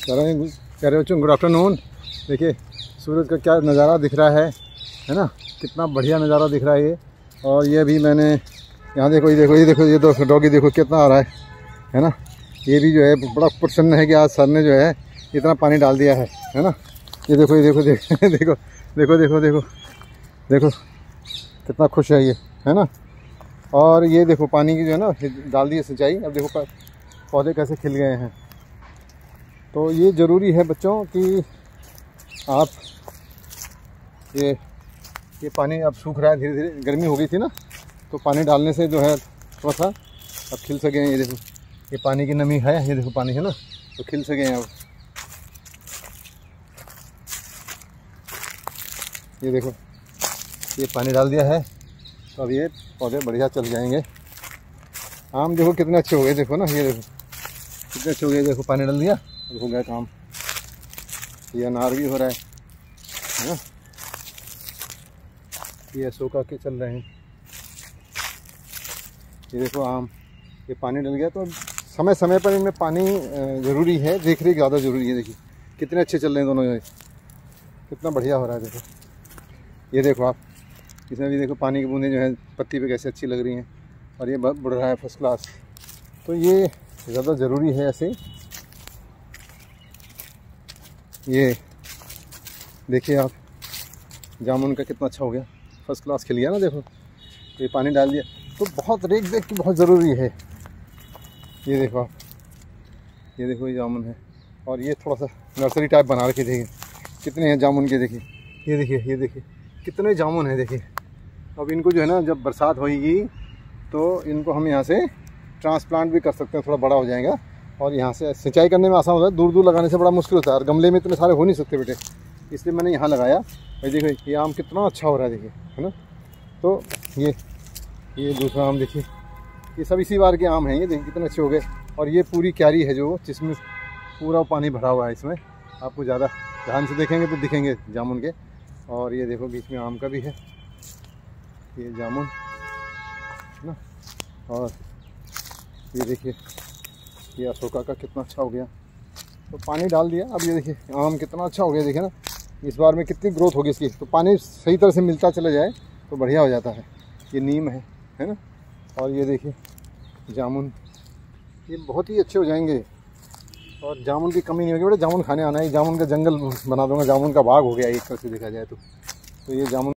कह रहे बच्चों गुड आफ्टरनून। देखिए सूरज का क्या नज़ारा दिख रहा है ना, कितना बढ़िया नज़ारा दिख रहा है ये। और ये भी मैंने यहाँ देखो ये दो डॉगी देखो कितना आ रहा है ना। ये भी जो है बड़ा प्रसन्न है कि आज सर ने जो है इतना पानी डाल दिया है ना। ये देखो देखो कितना खुश है ये, है ना। और ये देखो पानी की जो है ना डाल दी है सिंचाई। अब देखो पौधे कैसे खिल गए हैं। तो ये ज़रूरी है बच्चों कि आप ये पानी अब सूख रहा है धीरे धीरे। गर्मी हो गई थी ना, तो पानी डालने से जो है थोड़ा सा अब खिल सके हैं। ये देखो ये पानी की नमी है, ये देखो पानी है ना, तो खिल सके हैं अब। ये देखो ये पानी डाल दिया है तो अब ये पौधे बढ़िया चल जाएंगे। आम देखो कितने अच्छे हो गए, देखो ना, ये देखो कितने अच्छे हो गए। देखो पानी डाल दिया, अब हो गया काम। ये अनार भी हो रहा है ना। ये अशोका के चल रहे हैं। ये देखो आम, ये पानी डल गया तो समय समय पर इनमें पानी ज़रूरी है, देख रेख ज़्यादा ज़रूरी है। देखिए कितने अच्छे चल रहे हैं दोनों, कितना बढ़िया हो रहा है। देखो ये देखो आप, इसमें भी देखो पानी की बूंदें जो है पत्ती पे कैसे अच्छी लग रही हैं। और ये बढ़ रहा है फर्स्ट क्लास। तो ये ज़्यादा ज़रूरी है ऐसे। ये देखिए आप, जामुन का कितना अच्छा हो गया, फर्स्ट क्लास खिल गया ना। देखो ये पानी डाल दिया तो बहुत रेख देख की बहुत ज़रूरी है। ये देखो आप, ये देखो ये जामुन है। और ये थोड़ा सा नर्सरी टाइप बना रखी, देखिए कितने हैं जामुन के। देखिए ये देखिए कितने जामुन हैं। देखिए अब इनको जो है ना जब बरसात होगी तो इनको हम यहाँ से ट्रांसप्लांट भी कर सकते हैं, थोड़ा बड़ा हो जाएगा। और यहाँ से सिंचाई करने में आसान होता है, दूर दूर लगाने से बड़ा मुश्किल होता है। और गमले में इतने सारे हो नहीं सकते बेटे, इसलिए मैंने यहाँ लगाया। और देखो ये आम कितना अच्छा हो रहा है, देखिए है ना। तो ये दूसरा आम देखिए, ये सब इसी बार के आम हैं। ये देखिए कितने अच्छे हो गए। और ये पूरी क्यारी है जो जिसमें पूरा पानी भरा हुआ है। इसमें आपको ज़्यादा ध्यान से देखेंगे तो दिखेंगे जामुन के। और ये देखो बीच में आम का भी है, ये जामुन है ना। और ये देखिए ये अशोका का कितना अच्छा हो गया। तो पानी डाल दिया, अब ये देखिए आम कितना अच्छा हो गया। देखिए ना इस बार में कितनी ग्रोथ होगी इसकी। तो पानी सही तरह से मिलता चला जाए तो बढ़िया हो जाता है। ये नीम है ना। और ये देखिए जामुन, ये बहुत ही अच्छे हो जाएंगे। और जामुन की कमी नहीं होगी बेटा, जामुन खाने आना है। जामुन का जंगल बना दूंगा, जामुन का बाग हो गया एक तरह से देखा जाए तो ये जामुन